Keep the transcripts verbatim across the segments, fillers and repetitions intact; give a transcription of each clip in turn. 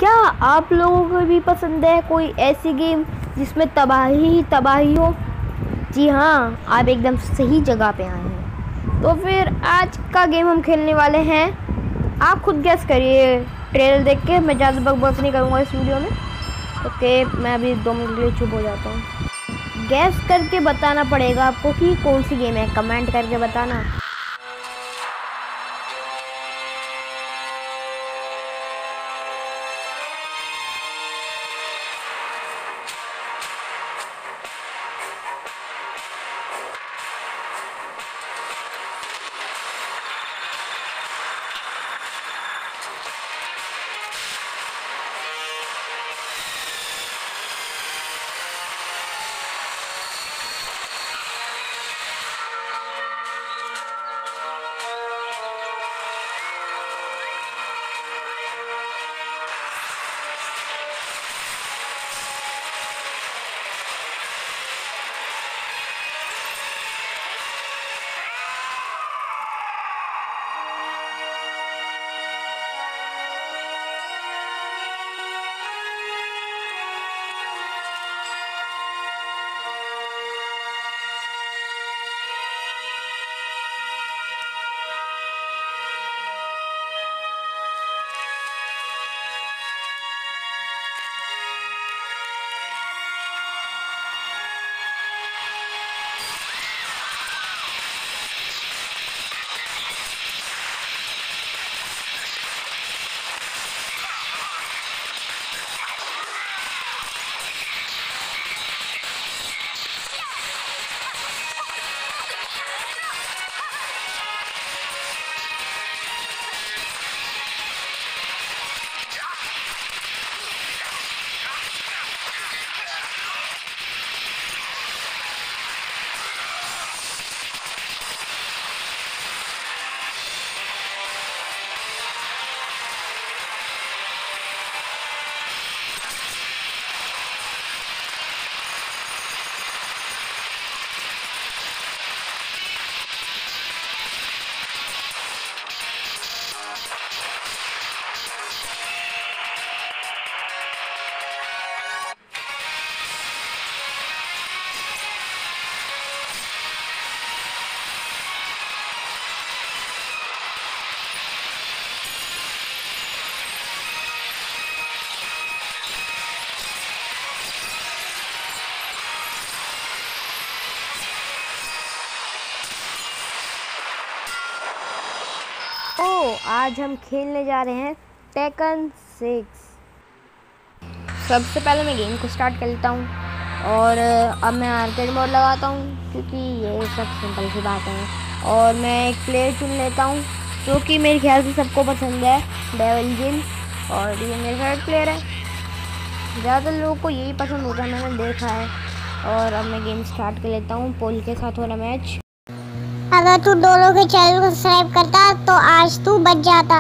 क्या आप लोगों को भी पसंद है कोई ऐसी गेम जिसमें तबाही ही तबाही हो? जी हाँ, आप एकदम सही जगह पे आए हैं। तो फिर आज का गेम हम खेलने वाले हैं, आप खुद गैस करिए ट्रेलर देख के। मैं ज़्यादा बकबक नहीं करूँगा इस वीडियो में। ओके, मैं अभी दो मिनट के लिए चुप हो जाता हूँ। गैस करके बताना पड़ेगा आपको कि कौन सी गेम है, कमेंट करके बताना। ओ, आज हम खेलने जा रहे हैं टेकन सिक्स। सबसे पहले मैं गेम को स्टार्ट कर लेता हूँ और अब मैं आर्केड मोड लगाता हूँ क्योंकि ये सब सिंपल सी बात है। और मैं एक प्लेयर चुन लेता हूँ जो कि मेरे ख्याल से सबको पसंद है, डेविल जिन, और ये मेरा फेवरेट प्लेयर है। ज़्यादातर लोगों को यही पसंद होता है, मैंने देखा है। और अब मैं गेम स्टार्ट कर लेता हूँ। पोल के साथ हो रहा मैच। अगर तू डोरो के चैनल को सब्सक्राइब करता तो आज तू बच जाता।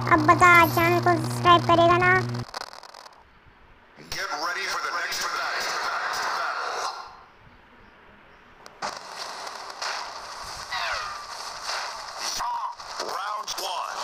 अब बता चैनल को सब्सक्राइब करेगा ना? Get ready for the next battle. Round one.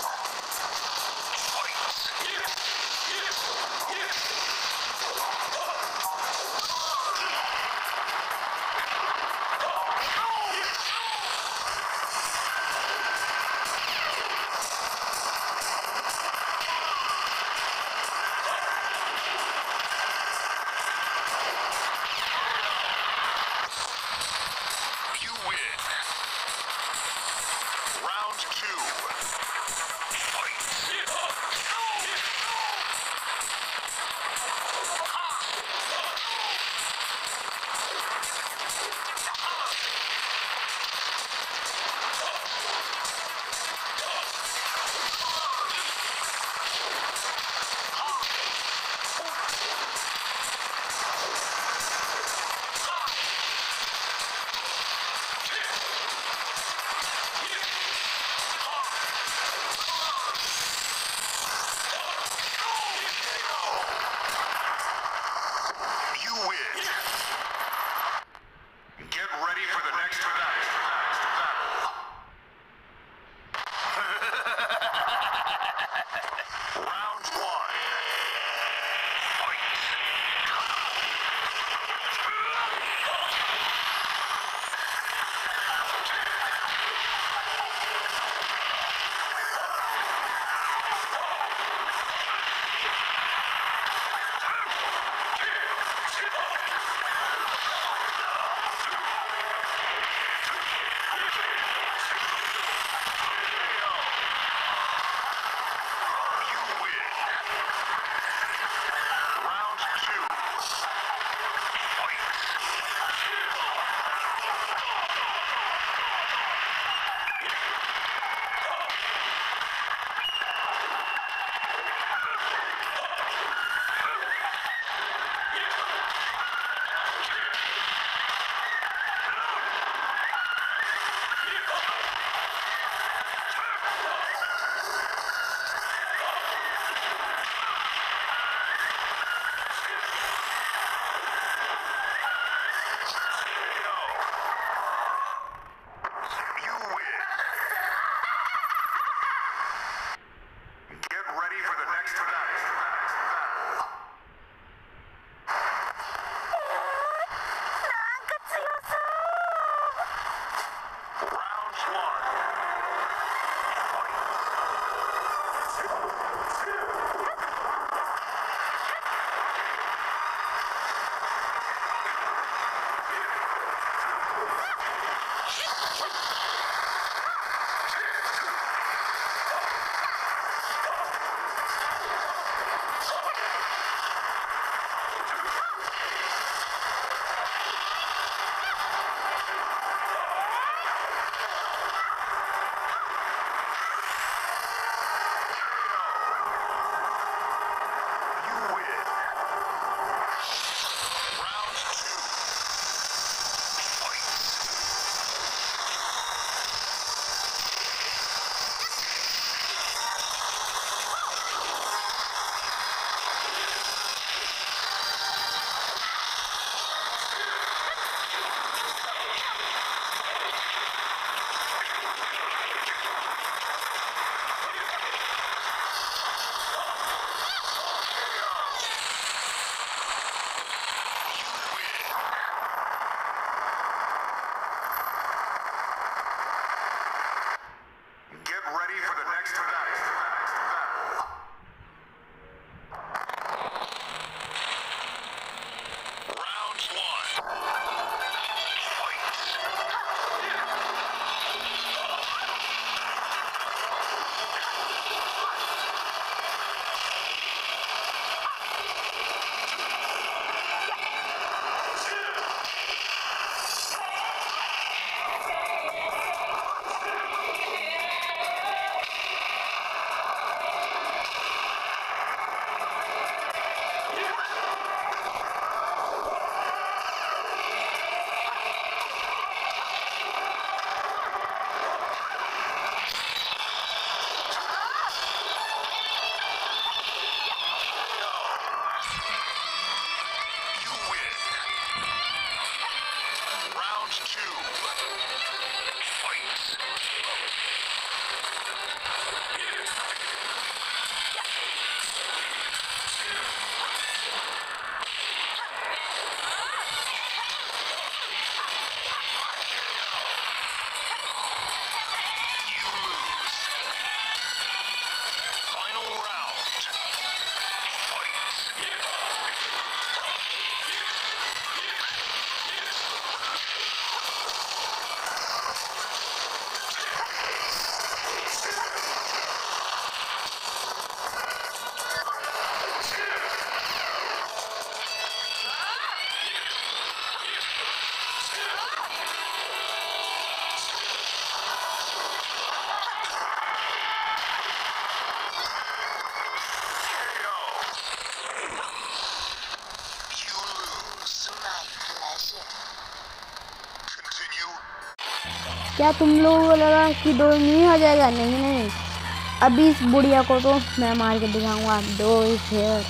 क्या तुम लोगों को लगा कि दो नहीं आ जाएगा? नहीं नहीं, अभी इस बुढ़िया को तो मैं मार के दिखाऊंगा। दो इज हियर।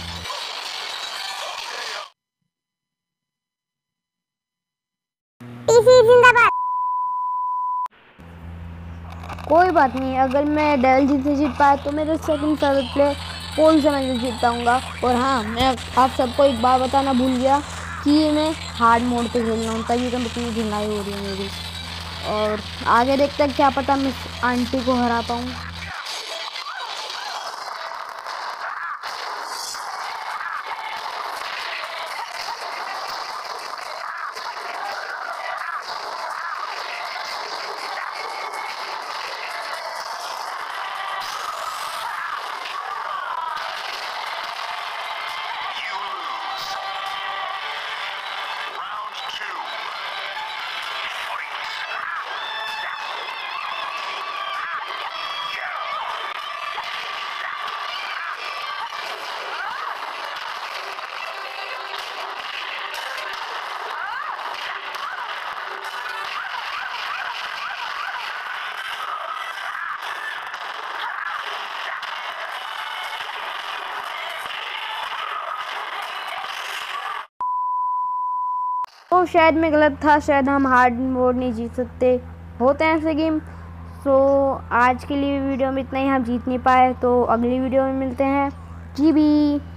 पीसी जिंदाबाद। कोई बात नहीं, अगर मैं डेविल जी से जीत पाया तो मेरे सेकंड फेवरेट प्लेयर पोल से मैं जीत पाऊंगा। और हाँ, मैं आप सबको एक बात बताना भूल गया कि मैं हार्ड मोड पे खेल रहा हूँ, तभी तो इतनी झिंगाई हो रही है मेरी। और आगे देखते हैं, क्या पता मैं आंटी को हरा पाऊँ। You lose. Round two. Fight. तो शायद मैं गलत था, शायद हम हार्ड मोड नहीं जीत सकते, होते हैं ऐसे गेम। सो आज के लिए वीडियो में इतना ही, हम जीत नहीं पाए, तो अगली वीडियो में मिलते हैं। जी बी।